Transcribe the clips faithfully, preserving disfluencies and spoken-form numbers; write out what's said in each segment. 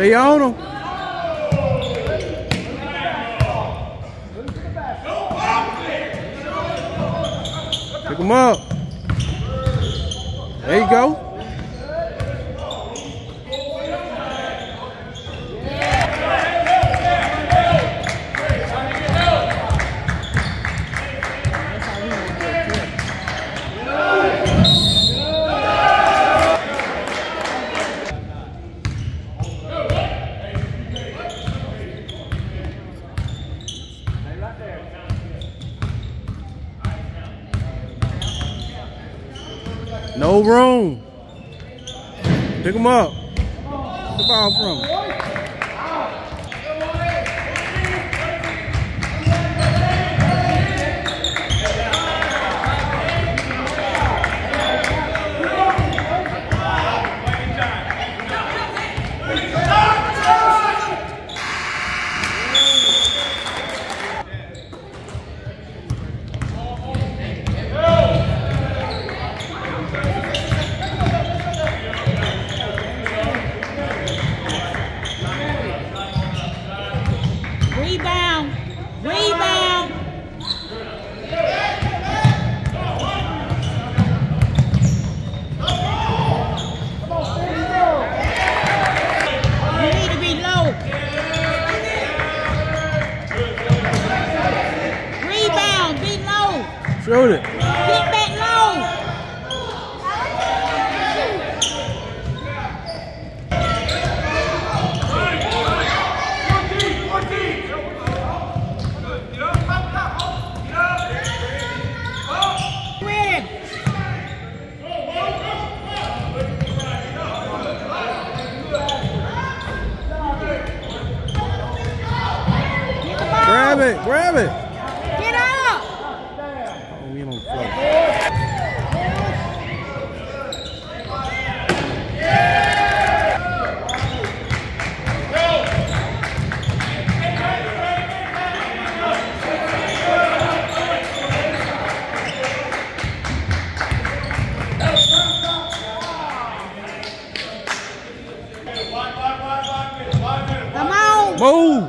Stay on him. Pick him up. There you go. No room. Pick him up. Get the ball from him. Shoot it. Get back low. Win. Grab it, grab it. Get up. We don't float. Come on. Move.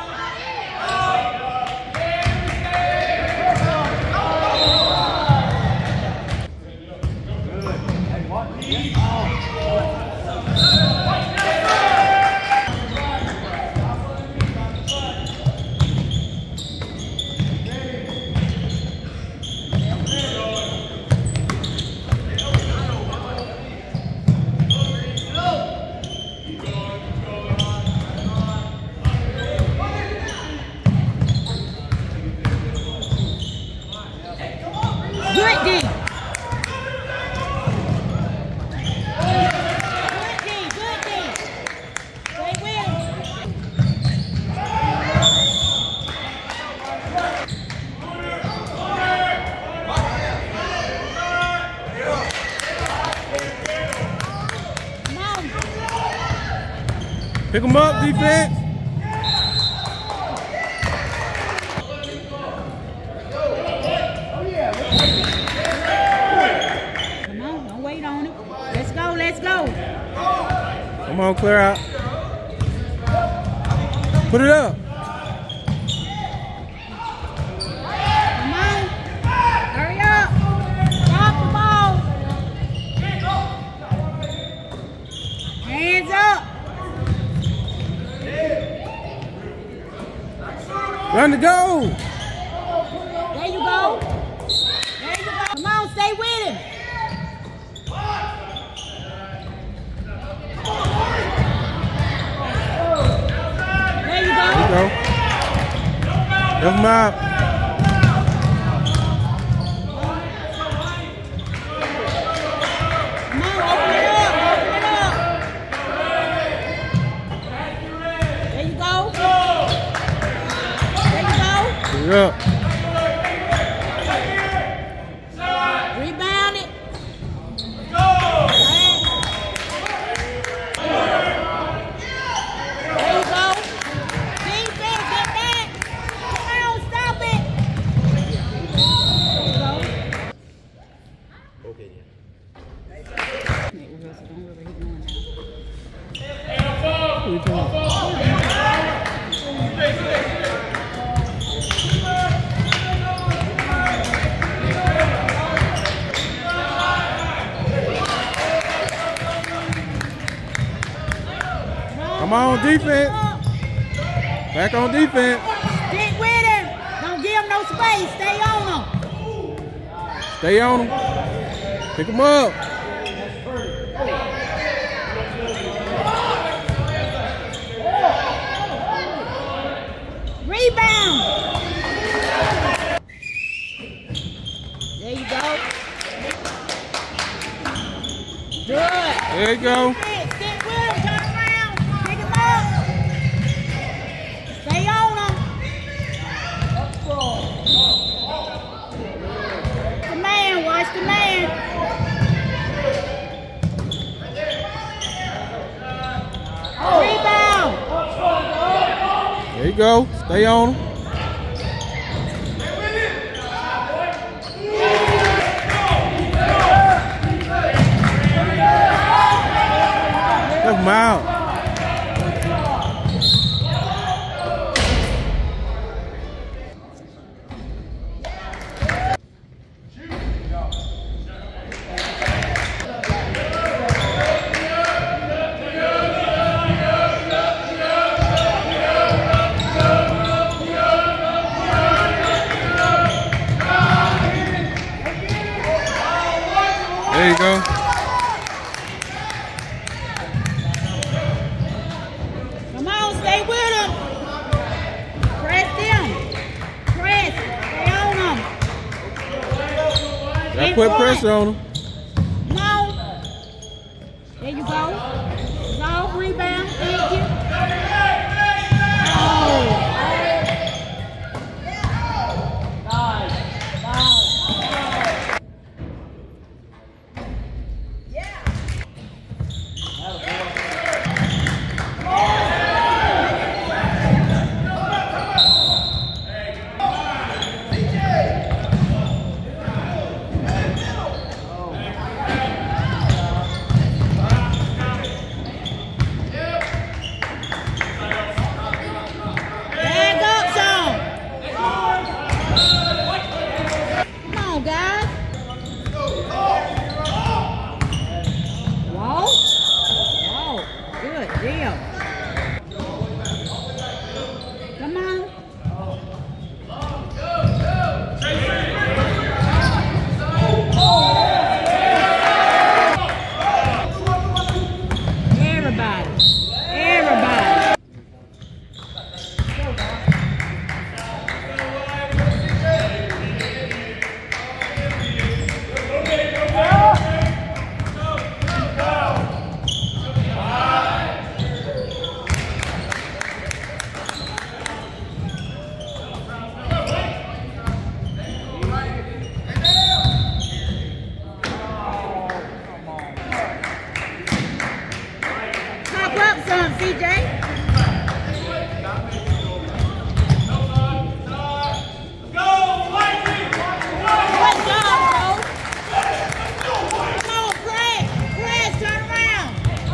Good D. Good D, good D. Stay with him. Come on. Pick him up, defense. Come on, clear out. Put it up. Come on. Hurry up. Drop the ball. Hands up. Run to go. There you go. There you go. Come on, stay with him. Go. Help him out. Come on, open it up, open it up. There you go. There you go. Put it up. Rebound it. What are you doing? Come on, defense. Back on defense. Stick with him. Don't give him no space. Stay on him. Stay on him. Pick him up. Rebound. There you go. Good. There you go. Stick with him. Turn around. Pick him up. Stay on him. The man. Watch the man. Rebound. There you go. Stay on him. Help him out. There you go. Come on, stay with him. Press him. Press. Stay on him. Gotta put pressure on him. Come on. There you go. Soft rebound. Thank you. Oh. Bag up some. Come on, guys. Whoa. Whoa. Good deal. Come on. Everybody. Everybody. Pop up some, C J. Good job, bro. Come on, press. Press, turn around.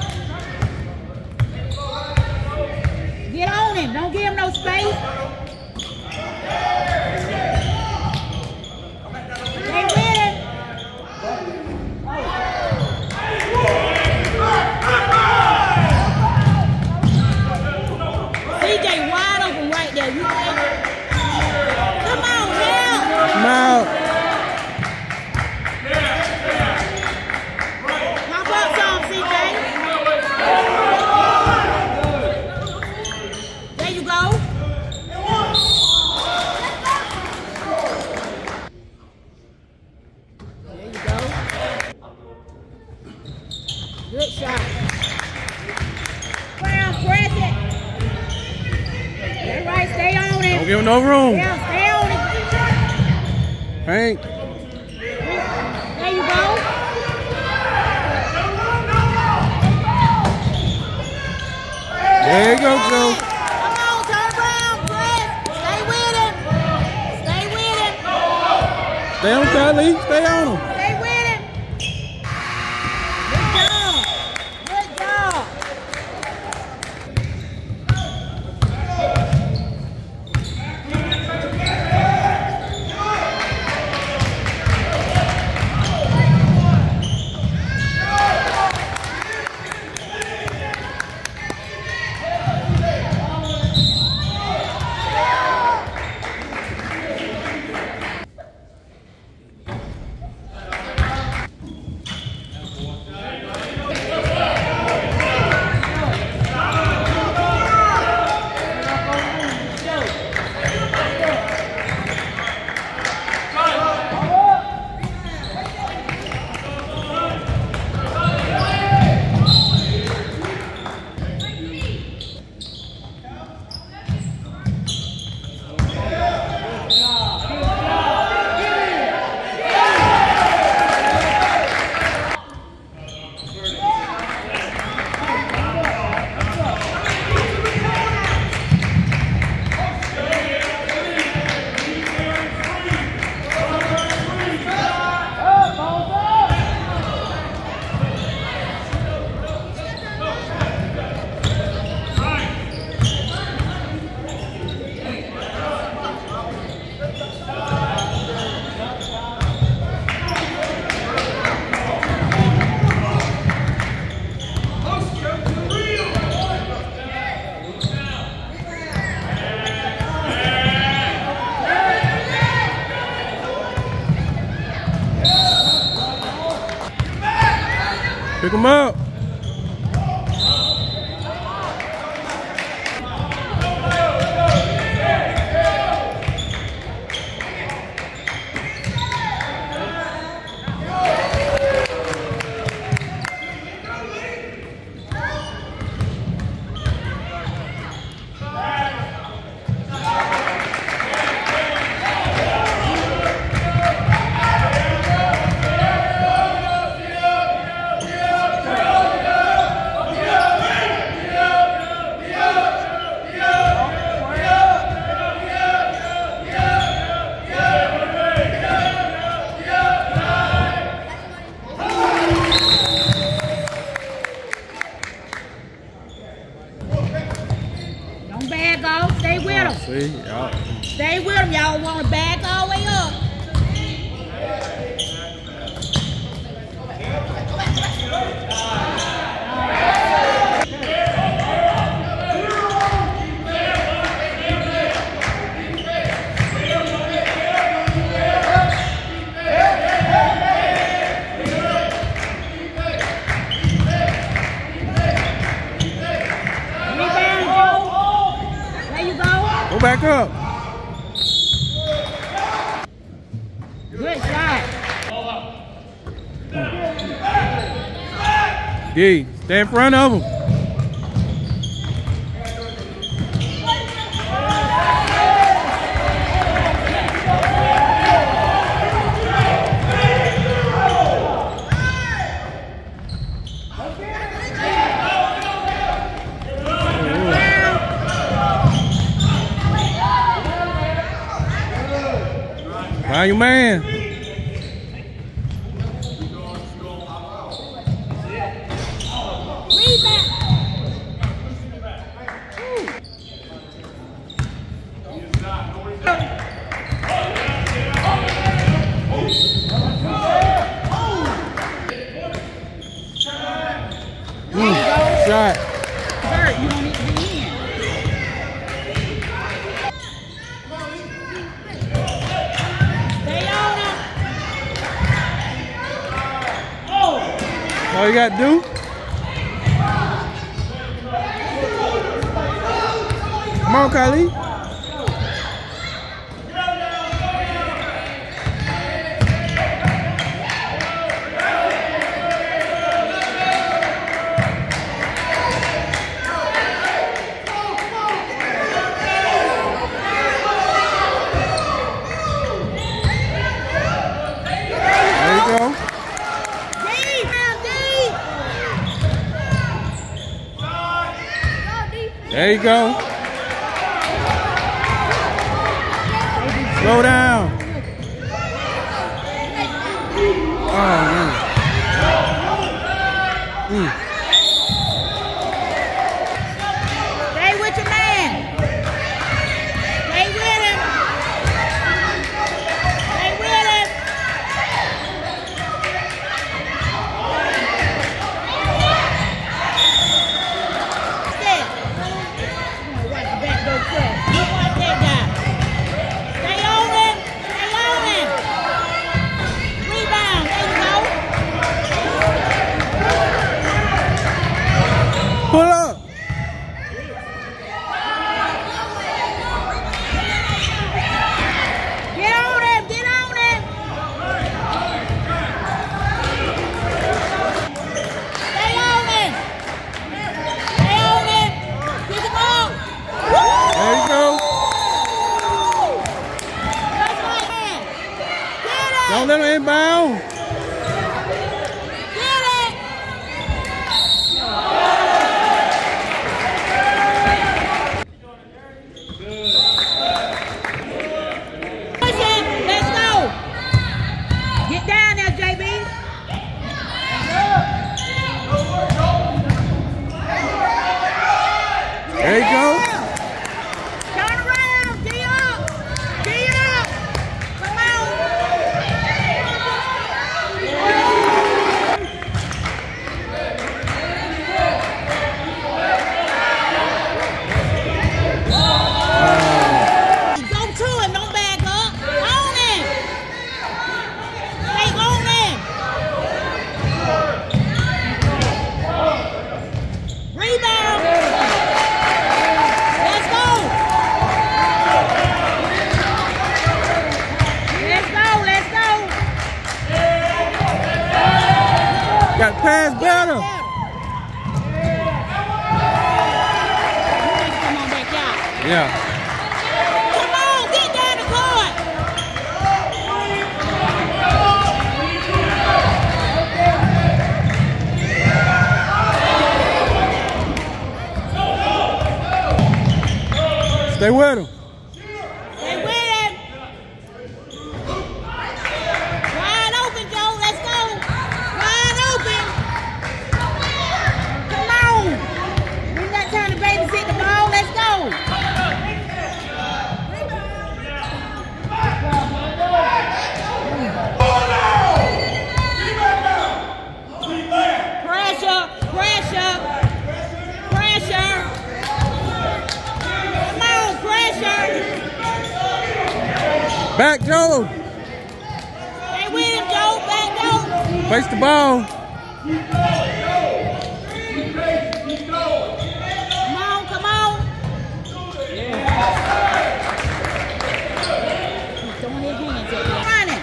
Get on him. Don't give him no space. Stay with him. C J wide open right there. You think? Come on, help. Come out. Pop up some, C J. There you go. There you go. Good shot. Crown, press it. That's right, stay on it. Don't give him no room. Yeah, stay on it. Hank. There you go. There you go, Joe. Come on, turn around, press. Stay with him. Stay with him. Stay on Kylie. Stay on him. Stay with him. Good job. Good job. Pick him up. See, y'all. Stay with them. Y'all want to back all the way up. Go back up. Good shot. D, stay in front of him. Find your man. Mm, shot. Bert, you don't need to be in. All you got to do? Come on, Kylie. There you go. There you go. Slow down. Oh, man. Mm. Stay with your man. Stay with him. Stay with him. Pull up. Get on him, get on him. Stay on him. Stay on him. Get the ball. There you go. That's right, man. Get it. Don't let him inbound. Get it. Push him. Let's go. Get down there, J B. There you go. Turn around. Get up. Get up. Come on. pass better. Come on back out. Yeah. Come on, get down the court. Stay with him. Stay with him. Wide open, Joe. Let's go. Wide open. Come on. We're not trying to babysit the ball. Let's go. Pressure. Pressure. Pressure. Come on, pressure. Back, Joe. Stay with him, Joe. Back, Joe. Face the ball. Come on, come on. He's throwing his hands at me. Running.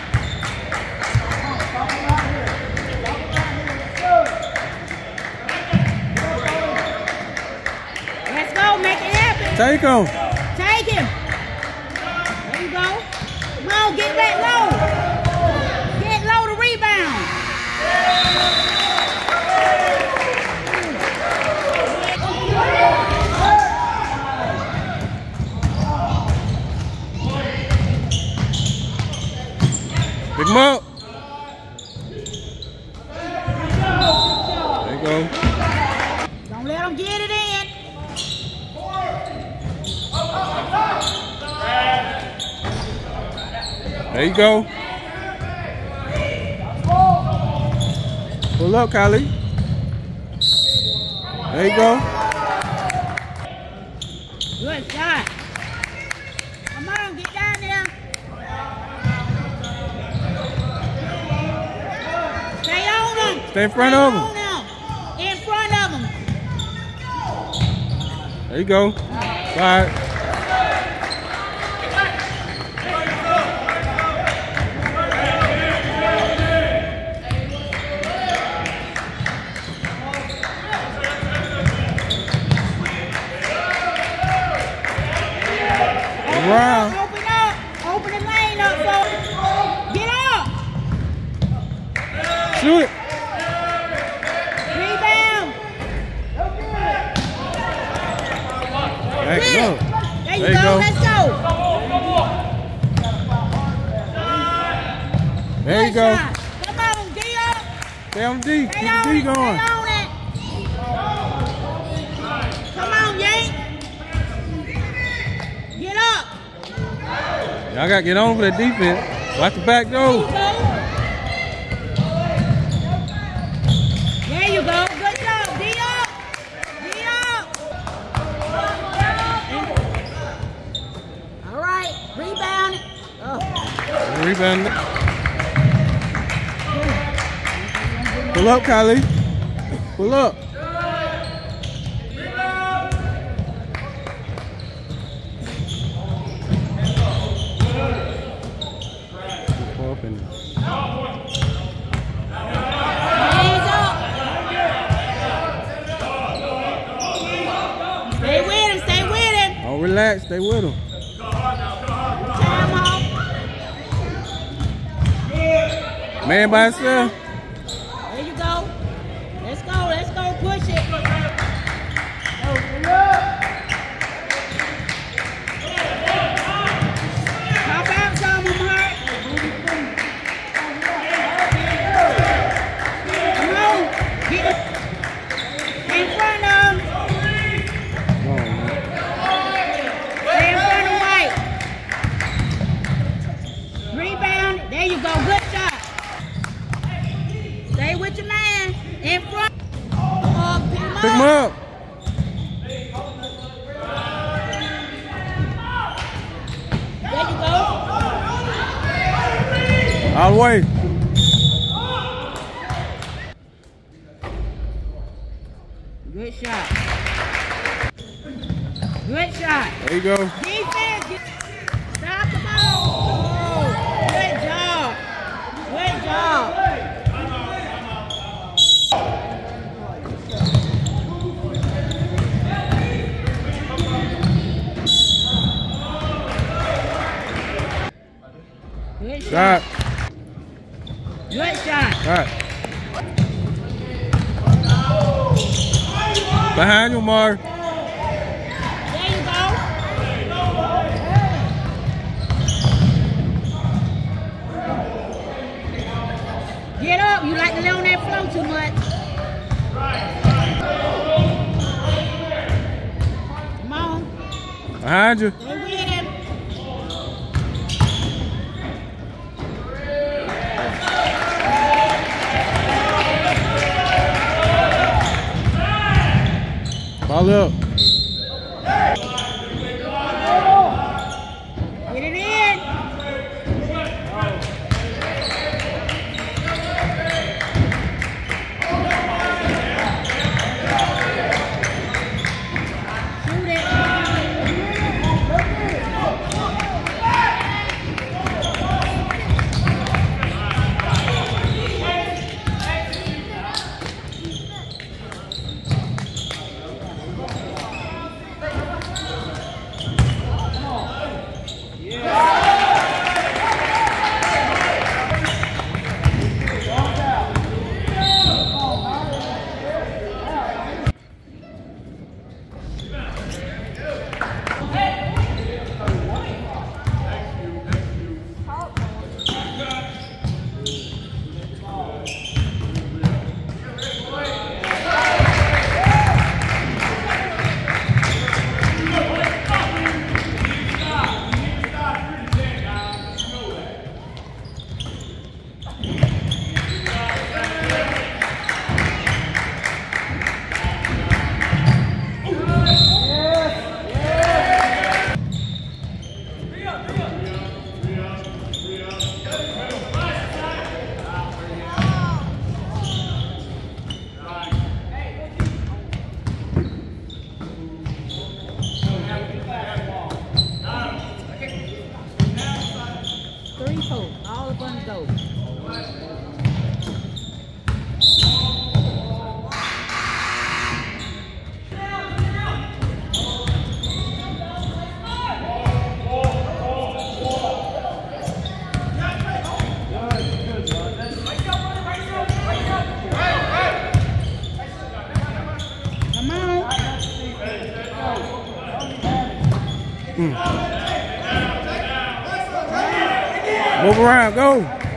Let's go, make it happen. Take him. Take him. There you go. Come on, get back low. Get low to rebound. Pick him up. There you go. Don't let them get it in. There you go. Pull up, Kylie. There you go. Good shot. Come on, get down there. Stay on them. Stay in front Stay of 'em. on them. In front of them. There you go. Slide. Around. Open up. Open the lane up, folks. Get up. Shoot it. Rebound. There you go. There you There you go. go. Let's go. There you Good go. shot. Come on, D up. Stay on D. Keep Stay the on D it. going. Stay on it. Come on, Yank. Get up. Y'all got to get on for that defense. Watch the back There you door. go. There you go. Good job. D up. D up. All right. Rebound it. Oh. Rebound. Pull up, Kylie. Pull up. Pull up and Hands up. Stay with him. Stay with him. don't relax. Stay with him. Time off. Man by himself. There you go. Let's go. Let's go. Push it. Pop out some of them, Hurt. Come on. Get it. In front of them. Come on, man. Stay in front of White. Rebound. There you go. Good shot. Stay with your man. In front. Oh, pick him Pick him up. up. There you go. All the way. Good shot. Good shot. There you go. Defense. get- Stop the ball. Oh, good job. Good job. Shot. Good shot. Shot. Behind you, Mark. There you go. Get up. You like to lay on that floor too much. Come on. Behind you. Stay with him. Ball up. Get it in. Shoot it. Three, four. All the buns go. Come on. Mm. Move around, go.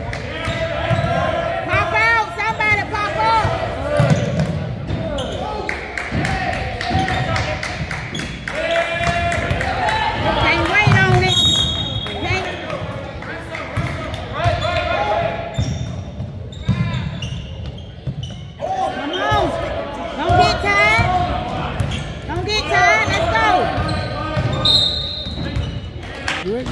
Pop out. Somebody pop up. Can't wait on it. Can't. Come on. Don't get tired. Don't get tired. Let's go. Good.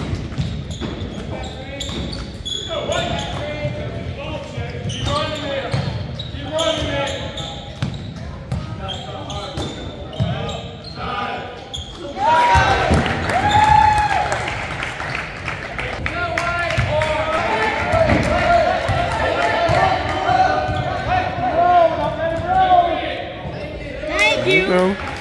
Thank There you you. go.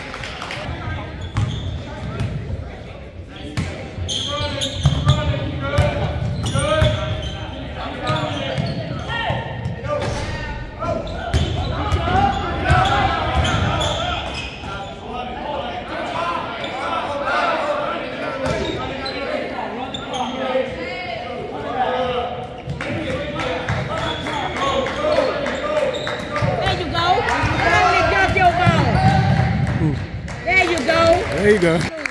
There you go. Come on and jump your ball. There you go. There you go.